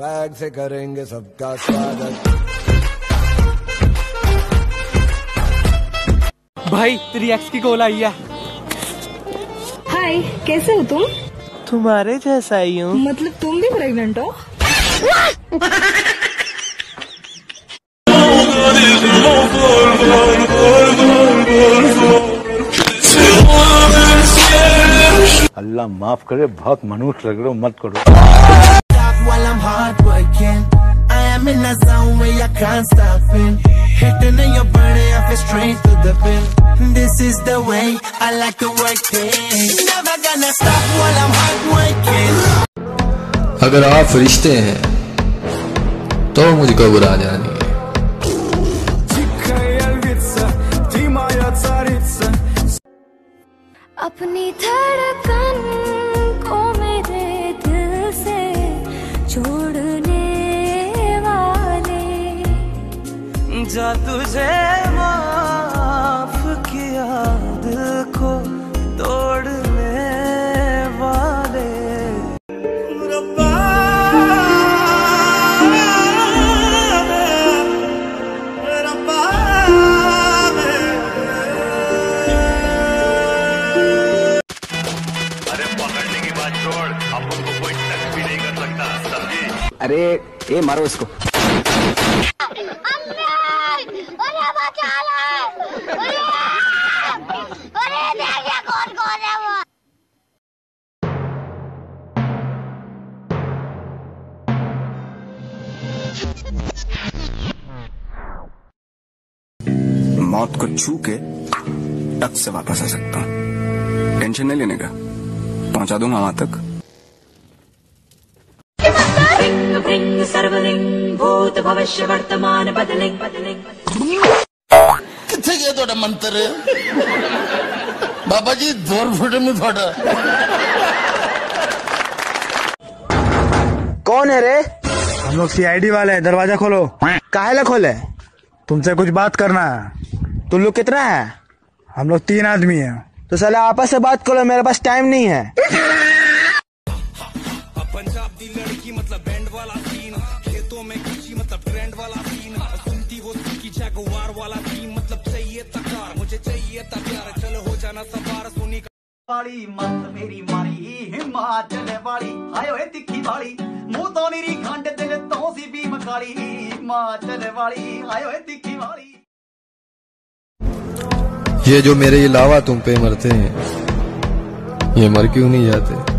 Swag से करेंगे सबका स्वागत। भाई तेरी एक्स की कॉल आई है। हाय, कैसे हो तुम? तुम्हारे जैसा ही हूँ। मतलब तुम भी प्रेग्नेंट हो? अल्लाह माफ करे, बहुत मनुष्य लग रहे हो, मत करो। अगर आप फरिश्ते हैं तो मुझको बुरा जानिए। अपनी धड़कन को मेरे दिल से छोड़ने वाले, जा तुझे माफ किया दिल को तोड़ने वाले। अरे ये मारो इसको। मौत को छू के टक से वापस आ सकता हूँ। टेंशन नहीं लेने का, पहुंचा दूंगा वहां तक। सर्वलिंग भूत भविष्य वर्तमान बदलिंग बदलिंग। किथे गया थोड़ा मंत्र बाबा जी, जोर फुटे में थोड़ा। कौन है रे? हम लोग सीआईडी वाले हैं, दरवाजा खोलो। काहे खोले? तुमसे कुछ बात करना है। तुम लोग कितना है? हम लोग 3 आदमी हैं। तो साले आपस से बात करो, मेरे पास टाइम नहीं है। पंजाब दी लड़की मतलब बैंड वाला सीन, खेतों में कृषि मतलब ट्रेंड वाला सीन, सुनती वो की जगुआर वाला सीन, मतलब चाहिए तकार मुझे चाहिए तकार, चलो हो जाना सवार सुनी वाली मत मेरी मारी हिमाचल वाली, आयो ए तिखी वाली मुंह तो निरी खंड दिल तो सी भी मकाली, हिमाचल वाली आयो ए तिखी वाली। ये जो मेरे अलावा तुम पे मरते हैं, ये मर क्यों नहीं जाते?